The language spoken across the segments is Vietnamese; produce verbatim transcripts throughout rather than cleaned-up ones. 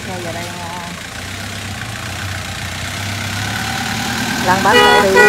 xe về đây lăn bánh để đi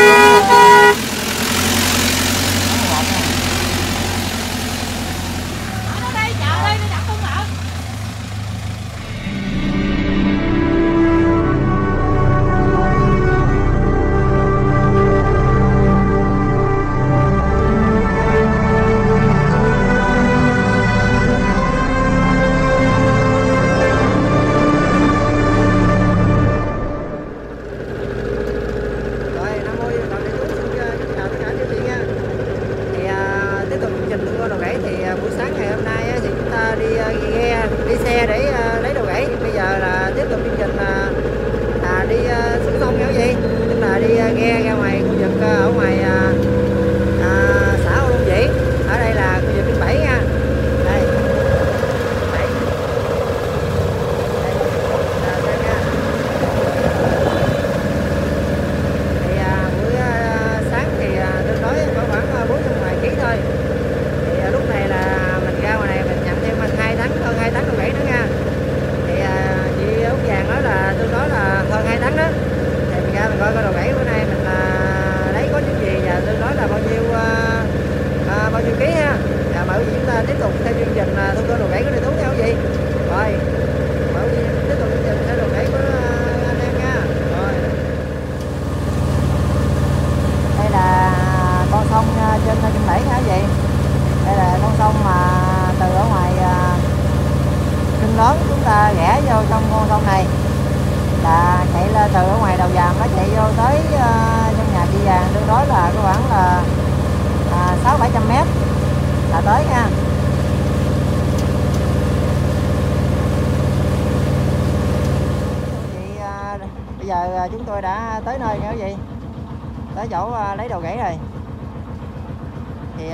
chúng tôi đã tới nơi nha quý vị, tới chỗ lấy đồ gãy rồi. Thì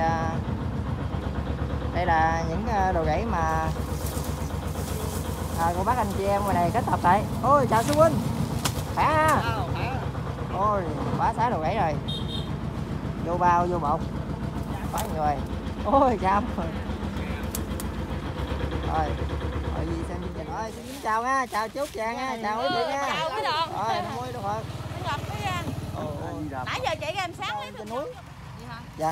đây là những đồ gãy mà à, cô bác anh chị em ngoài này kết hợp lại. Ôi chào sư huynh, khỏe ha? Ôi quá xá đồ gãy rồi, vô bao vô bột quá người. Ôi chào rồi. Rồi gì xem chương trình. Ơi xin chào nha, chào chúc chàng nha, chào quý vị nha. Chào quý đồng. Rồi năm mươi đâu Phật. Ngọc quý anh. Nãy giờ chạy ra em sáng lấy trên núi. Vậy hả? Dạ.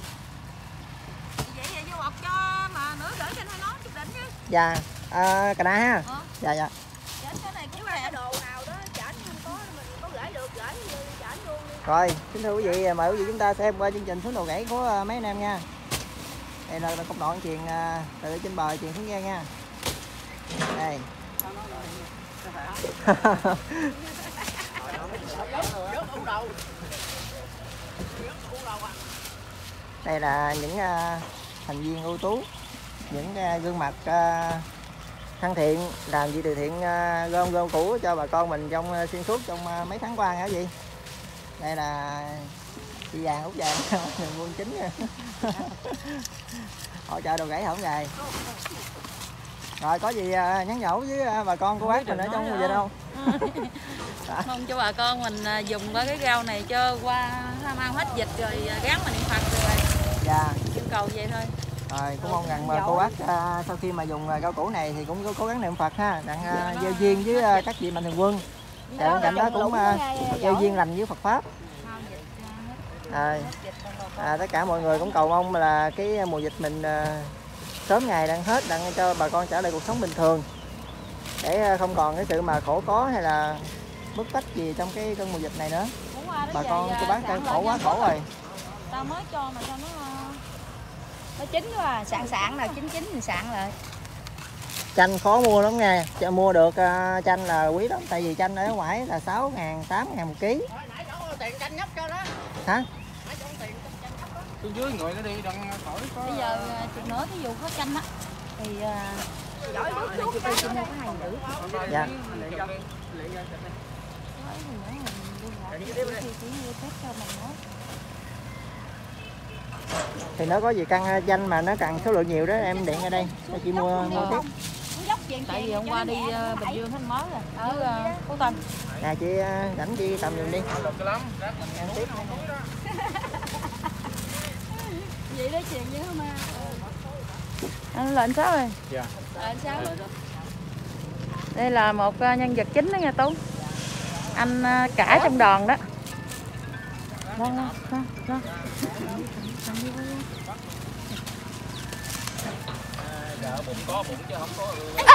Vậy vậy vô bọc cho mà nữa gửi trên hai nón chụp đỉnh chứ. Dạ. À, cà đa ha. Ờ. Dạ dạ. Chỉnh cái này cũng là đồ nào đó chỉnh không có mình có gửi được gửi chỉnh luôn đi. Rồi, kính thưa quý vị, mời quý vị chúng ta xem qua chương trình xuống đồ gãy của mấy anh em nha. Đây là công đoạn truyền từ trên bờ truyền xuống ngang nha. Đây. Đây là những uh, thành viên ưu tú, những uh, gương mặt uh, thân thiện làm gì từ thiện uh, gom gom củ cho bà con mình trong uh, xuyên suốt trong uh, mấy tháng qua hả gì. Đây là chị vàng út vàng quân chính hỗ trợ đồ gãy hổng gài. Rồi có gì uh, nhắn nhủ với uh, bà con cô bác mình ở trong mùa dịch không? Mong cho bà con mình uh, dùng qua cái rau này cho qua mau hết dịch rồi uh, gắn mình niệm Phật rồi. Dạ. Yêu cầu vậy thôi. Rồi cũng mong rằng mà cô bác uh, sau khi mà dùng uh, rau củ này thì cũng cố gắng niệm Phật ha, đặng uh, gieo duyên với uh, các vị mạnh thường quân. Và bên cạnh đó cũng uh, gieo duyên lành với Phật pháp. À, à, tất cả mọi người cũng cầu mong là cái mùa dịch mình uh, sớm ngày đang hết, đang cho bà con trở lại cuộc sống bình thường để không còn cái sự mà khổ có hay là bức bách gì trong cái cơn mùa dịch này nữa. Bà con cô bác đang khổ quá khổ rồi. Tao mới cho mà sao nó nó chín quá à. Sạn sạn là chín chín thì sạn lại. Chanh khó mua lắm nha, mua được uh, chanh là quý lắm, tại vì chanh ở ngoài là sáu ngàn, tám ngàn một ký. Hả? Xuống dưới người nó đi đừng khỏi có. Bây giờ chừng nữa thí dụ có chanh á thì giỏi bước xuống cái chanh có hai rưỡi. Dạ. Thì nó có gì căn chanh mà nó cần số lượng nhiều đó em điện ở đây cho chị mua mua tiếp. Tại vì hôm qua đi Bình Dương Thanh Mới rồi ở Phú Tân. Nè chị rảnh chị tầm giùm đi. Ăn tiếp. Vậy đó chuyện với không à. Anh lệnh sao rồi? Dạ. Lệnh sao? Đây là một nhân vật chính đó nha Tú. Anh cả trong đoàn đó. Đó, đó, đó, đó. Bụng có bụng chứ không có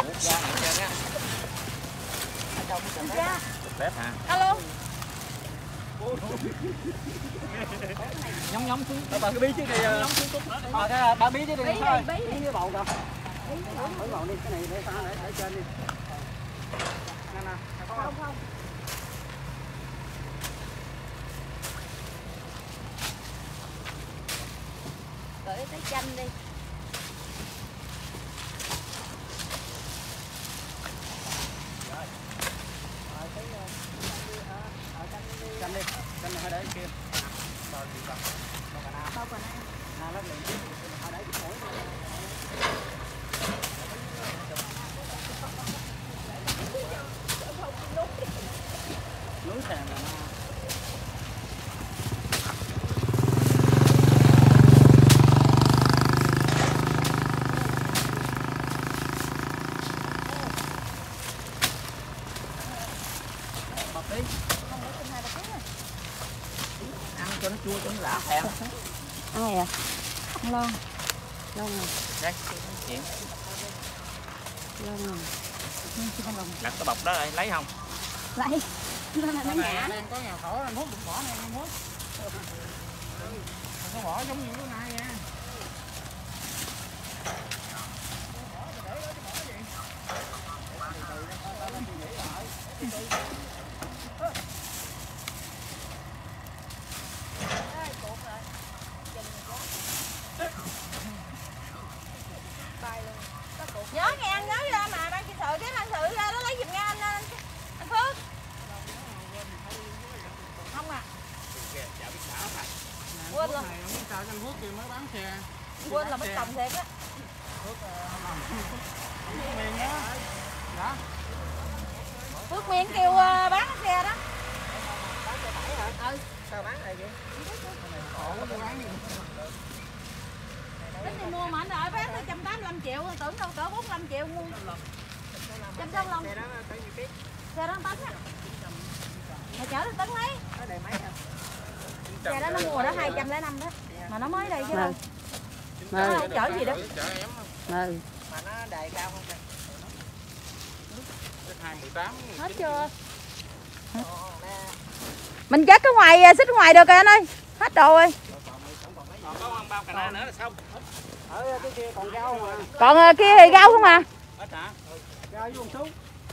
Dạ. hả? Alo. Nhóm nhóm xuống. Bà cái bí chứ đi. Nhóm xuống chút nữa đi. Ờ bà bí chứ đi. Bí thôi. đi, bí đi. Cái bầu kìa. Thử bầu đi, cái này để sao để để trên đi. Nè nè, có không? Không. Gửi cái chanh đi. Chanh đi, chanh này để kia. Bao gì vậy? Bao cà na. Bao cà na. Na lát liền. Ở đấy cái mũi. Núi sàn là bập đi. Ăn cho nó chua cho nó lạ thèm. Ai à? Không lon. Lon rồi. Đây, chuyện. Lon rồi. Lật cái bọc đó rồi, lấy không? Lấy. Nó là nó nhả. Đang có nhà thổ anh hút đừng bỏ này anh hút. Không có bỏ giống như cái này nha. Nhớ nghe anh nhớ ra mà ban chỉ sự cái ban sự ra nó lấy giùm nha anh anh, anh Phước. Không à. Quên rồi. Quên là bắt tổng thiệt á. Phước Miên kêu uh, bán xe đó. Ừ. Sao bán này vậy? Tính đi mua mà anh đợi bán tới một trăm tám mươi lăm triệu, tưởng đâu cỡ bốn mươi lăm triệu mua. một trăm sáu mươi lăm. Xe đó tới nhiêu ký? Xe đó tấn á. Mày chở được tấn mấy? Nó đầy mấy hả? Xe đó nó mua đó hai trăm lẻ năm đó. Mà nó mới đây chứ đâu. Nó không chở gì đó. Ừ. Mà nó đầy cao không kìa? hai mười tám. Hết chưa? Mình cắt cái ngoài, xích ngoài được rồi anh ơi. Hết đồ rồi. Còn có bao cà na nữa là xong. Ở cái kia còn rau mà. Còn uh, kia thì rau không à? Hết hả? Rau vô xuống.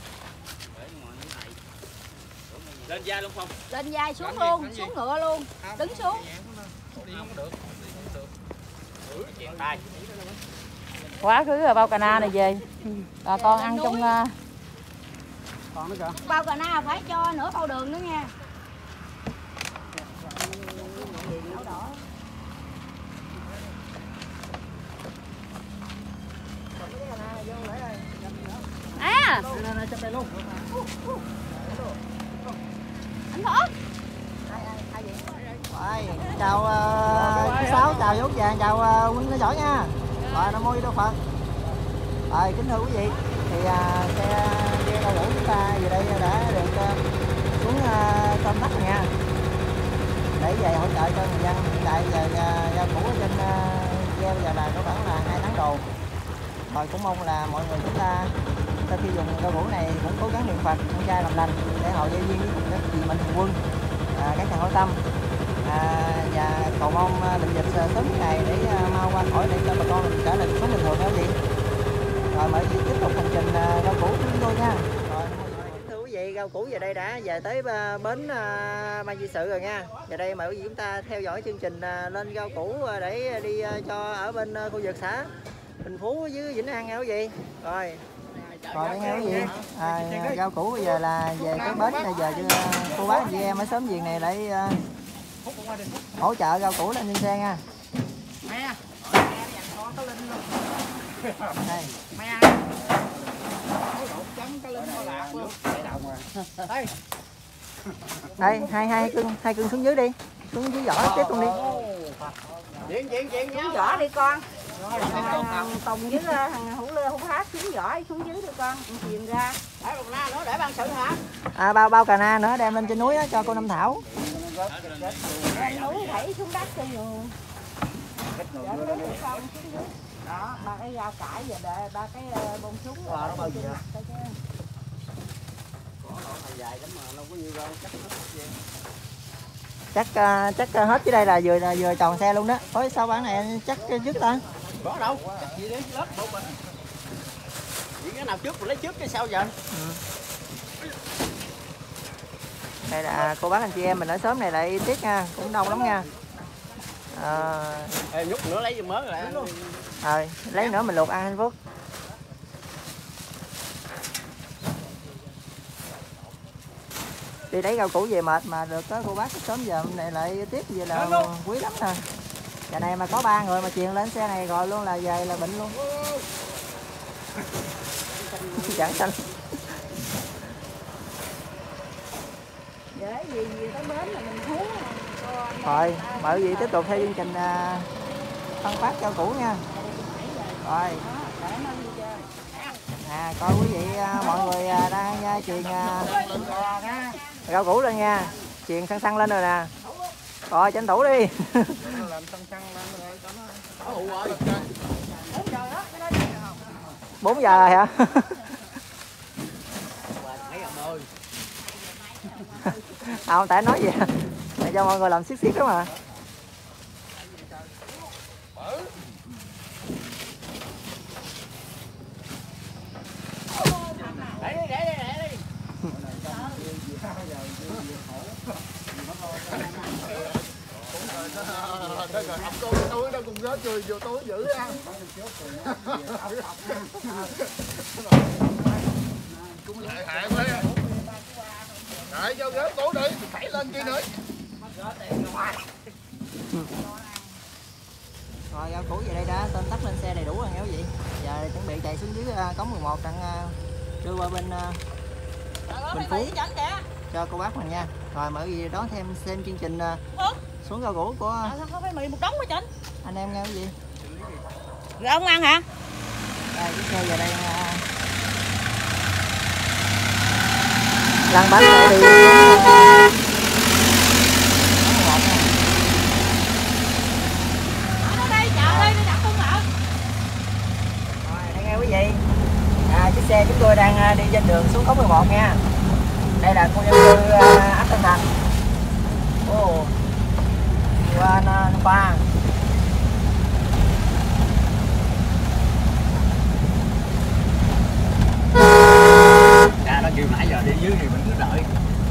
Lên vai luôn không? Lên vai xuống luôn, xuống ngựa luôn. Đứng xuống. Đi không được. Đi không được. Quá khứ rồi bao cà na này về. Bà con ăn trong uh... còn nữa kìa. Bao cà na phải cho nửa bao đường nữa nha. À. Này chấp đây luôn. Anh Phước. Rồi, chào uh, chú Sáu, chào chú vàng, chào uh, Huynh giỏi nha. Rồi, Nam Mô Di Đà Phật. Rồi, kính thưa quý vị, thì uh, xe ghe đau lửa chúng ta về đây đã được uh, xuống uh, Tom Đắc rồi nha. Để về hỗ trợ cho người dân. Hiện tại giờ uh, rau củ ở trên uh, ghe bây giờ là có khoảng là hai tháng đồ. Rồi cũng mong là mọi người chúng ta sau khi dùng rau củ này cũng cố gắng niệm Phật, ăn chay làm lành để hội gia duyên với các chị mạnh thường quân, à, các nhà hảo tâm, à, và cầu mong bệnh dịch sớm cái ngày để uh, mau qua khỏi để cho bà con trở lại cuộc sống bình thường đó chị. Rồi mời chị tiếp tục hành trình uh, rau củ của chúng tôi nha. Rồi thưa quý vị, rau củ giờ đây đã về tới uh, bến uh, Ban Di Sự rồi nha. Giờ đây mời quý vị chúng ta theo dõi chương trình uh, lên rau củ uh, để đi uh, cho ở bên uh, khu vực xã Bình Phú với Vĩnh An nha quý vị. Rồi. Rồi đây nha quý vị. À, rau củ bây giờ là về cái bến này, giờ cho cô bác chị em ở xóm Viền này để uh, hỗ trợ rau củ lên trên xe nha. Mẹ. Đây. Mẹ. Chấm cái lên nó lạc luôn. Đây. Đây, hai hai cưng, hai cưng xuống dưới đi. Xuống dưới vỏ tiếp luôn đi. Chuyển chuyển chuyển Xuống vỏ đi con. Thằng Tùng với thằng Hữu Lê Hữu Hát xuống vỏ xuống dưới thôi con, con chìm ra. Để một na nữa để ban sự hả? À, bao bao cà na nữa đem lên trên núi á, cho cô Năm Thảo. Lên núi thảy xuống đất cho nhiều. Đó, ba cái dao cải về để ba cái bông súng. Ờ, nó bao nhiêu? Có dài lắm mà đâu có nhiều đâu, chắc Chắc uh, chắc uh, hết dưới đây là vừa là vừa tròn xe luôn đó. Ôi sao bản này chắc dứt ta? có đâu, chắc chị đi lớp một mình. Chỉ cái nào trước rồi lấy trước cái sau giờ. Ừ. Đây là cô bác anh chị em mình ở xóm này lại tiếc nha, cũng đông lắm nha. À... Ê, nhúc nữa lấy mớ lại luôn. Rồi, lấy nữa mình luộc ăn hạnh phúc. Đi lấy rau củ về mệt mà được có cô bác sớm giờ này lại tiếp về là quý lắm nè. Giờ này mà có ba người mà truyền lên xe này rồi luôn là về là bệnh luôn. Chẳng xanh. Để gì gì tới bến là mình hú. Rồi, mời quý vị tiếp tục theo chương trình phân phát rau củ nha. Rồi. À, coi quý vị mọi người đang truyền rau củ lên nha, truyền xăng xăng lên rồi nè. Rồi tranh thủ đi. Bốn giờ rồi hả? Không, tại nói gì để cho mọi người làm xiết xiết đó mà. Để đi, để đi, để đi. Đây rồi, ốc tôi túi đó cùng rớt cười vô túi dữ á. Lại hại quá. Lại cho rớt túi đi, phải lên kia nữa. Rồi rau củ về đây đã tên tắt lên xe đầy đủ rồi nghe quý vị. Giờ chuẩn bị chạy xuống dưới cống mười một đặng đưa qua bên Bình Phú cho cô bác mình nha. Rồi mời quý vị đón thêm xem chương trình xuống rau củ của À, sao không phải mì một đống quá Trịnh? anh em nghe quý vị. Rồi ông ăn hả? Đây chiếc xe về đây lăn bánh để đi Ở đây chợ đây nó đặt không ạ? Rồi đây nghe quý vị. À, chiếc xe chúng tôi đang đi trên đường xuống cống mười một nha. Đây là khu dân cư ấp Tân Thành. Ồ. Qua năm ba. Ra nó kêu nãy giờ đi dưới thì mình cứ đợi.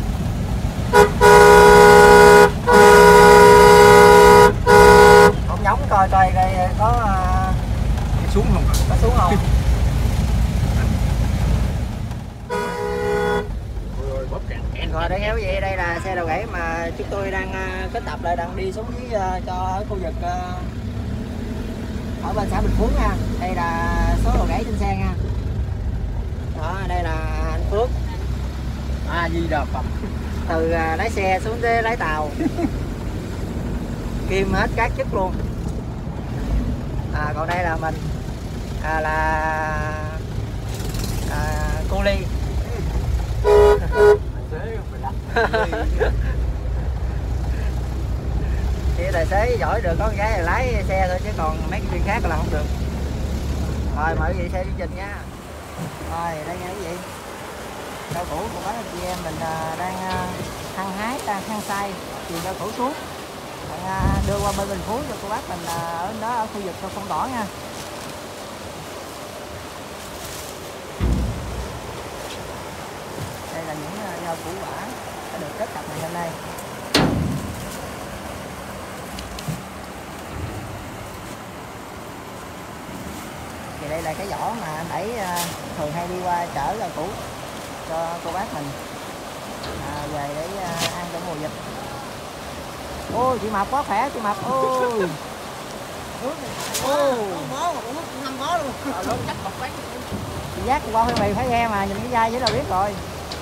Không giống coi coi đây có Xuống không? có xuống không? Rồi đây nghe quý vị, đây là xe đầu gãy mà chúng tôi đang kết tập lại đang đi xuống dưới cho ở khu vực ở bên xã Bình Phú nha. Đây là số đầu gãy trên xe nha. Đó, đây là anh Phước. À gì đờ Phật. Từ lái xe xuống tới lái tàu. Kim hết các chức luôn. À, còn đây là mình à, là à, cô Ly. Chỉ tài xế giỏi được có con gái là lái xe thôi chứ còn mấy cái chuyện khác là không được. Rồi mời quý vị xem chương trình nha. Rồi đây nghe quý vị, rau củ của bác anh chị em mình đang hăng hái đang hăng say truyền rau củ xuống đưa qua bên Bình Phú cho cô bác mình ở đó ở khu vực phong tỏa nha. Đây là những rau củ quả đã được kết tập ngày hôm nay. Thì đây là cái vỏ mà anh Bảy thường hay đi qua chở rau củ cho cô bác mình à, về để ăn trong mùa dịch. Ôi chị Mập quá khỏe chị Mập ôi. Ô Mó mà cũng năm mó luôn. Ờ luôn chắc bọc bán. Chị Giác qua Huy Mì phải nghe mà nhìn cái dai vậy là biết rồi.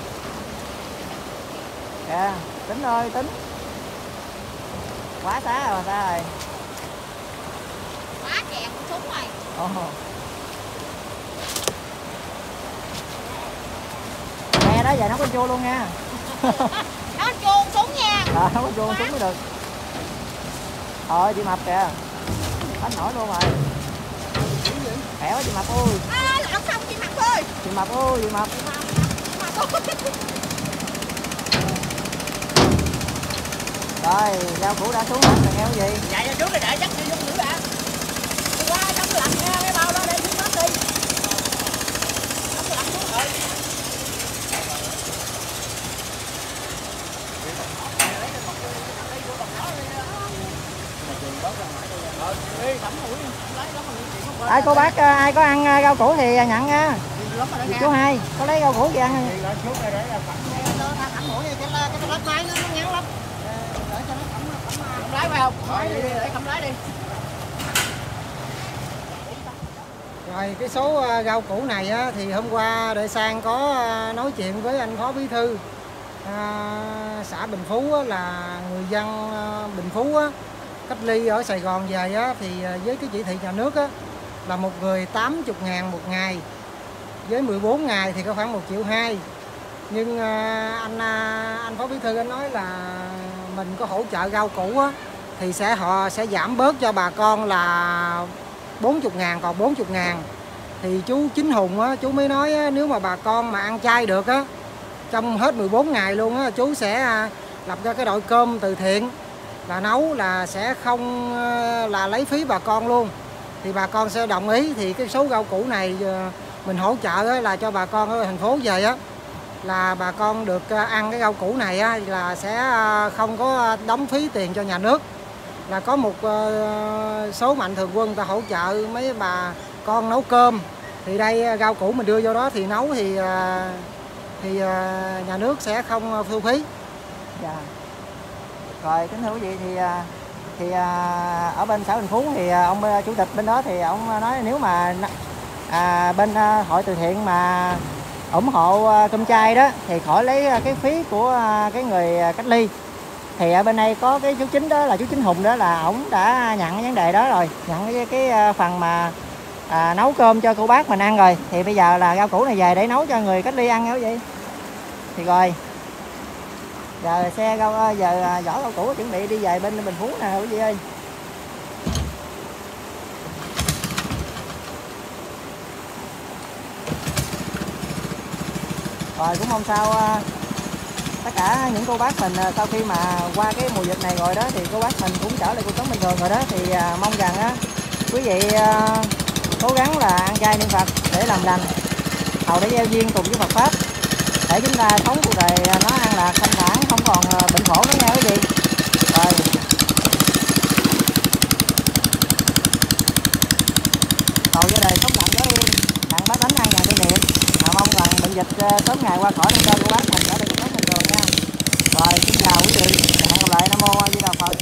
Kìa, tính ơi tính. Quá xá rồi ta ơi. Quá chèn xuống đúng rồi. Ồ. Nghe đó, giờ nấu canh chua luôn nha. Nó chuông xuống nha. Rồi, nấu canh chua xuống mới được. Thôi chị Mập kìa. Bánh nổi luôn rồi. Khỏe quá chị Mập ơi. À, lộn xong chị Mập ơi. Chị Mập ơi, chị Mập. Chị Mập ơi. Rồi, rau củ đã xuống hết rồi nghe cái gì? Dạ ra trước để chắc chưa dung nữa đã. Qua trong cái lạnh nha, cái bao đó để xuống hết đi. Trong cái lạnh xuống rồi. Ai cô bác ai có ăn rau củ thì nhận nha. Chú Hai có lấy rau củ gì ăn? Lái phải không? Để cầm lái đi. Rồi cái số rau củ này á, thì hôm qua Đệ Sang có nói chuyện với anh Phó Bí Thư à, xã Bình Phú á, là người dân Bình Phú á, cách ly ở Sài Gòn về á, thì với cái chỉ thị nhà nước á, là một người tám mươi ngàn một ngày, với mười bốn ngày thì có khoảng một triệu hai. Nhưng à, anh anh Phó Bí Thư anh nói là mình có hỗ trợ rau củ á, thì sẽ họ sẽ giảm bớt cho bà con là bốn mươi ngàn còn bốn mươi ngàn. Thì chú Chính Hùng á, chú mới nói á, nếu mà bà con mà ăn chay được á, trong hết mười bốn ngày luôn á, chú sẽ lập ra cái đội cơm từ thiện, là nấu là sẽ không là lấy phí bà con luôn. Thì bà con sẽ đồng ý, thì cái số rau củ này mình hỗ trợ á, là cho bà con ở thành phố về á, là bà con được ăn cái rau củ này á, là sẽ không có đóng phí tiền cho nhà nước. Là có một số mạnh thường quân ta hỗ trợ mấy bà con nấu cơm, thì đây rau củ mình đưa vô đó thì nấu thì thì nhà nước sẽ không thu phí. Dạ. Rồi kính thưa quý vị, thì thì ở bên xã Bình Phú thì ông chủ tịch bên đó thì ông nói nếu mà à, bên hội từ thiện mà ủng hộ cơm chay đó thì khỏi lấy cái phí của cái người cách ly. Thì ở bên đây có cái chú Chính đó là chú Chính Hùng đó, là ổng đã nhận cái vấn đề đó rồi, nhận cái, cái phần mà à, nấu cơm cho cô bác mình ăn rồi. Thì bây giờ là rau củ này về để nấu cho người cách ly ăn nha quý vị. Thì rồi giờ xe rau giờ vỏ rau củ chuẩn bị đi về bên Bình Phú nè quý vị ơi. Rồi cũng không sao, tất cả những cô bác mình sau khi mà qua cái mùa dịch này rồi đó, thì cô bác mình cũng trở lại cuộc sống bình thường rồi đó. Thì mong rằng á quý vị cố gắng là ăn chay niệm Phật để làm lành, hầu để gieo duyên cùng với Phật pháp, để chúng ta sống cuộc đời nó an lạc thanh thản, không còn bệnh khổ nữa nha quý vị. Rồi cầu cho đời sống lặng gió yên, tặng bá tánh an nhàn kỷ niệm. À, mong rằng bệnh dịch sớm ngày qua khỏi, nên cho cô bác mình trở lại cuộc sống bình thường nha. Rồi xin chào quý vị, hẹn gặp lại. Nam mô A Di Đà Phật.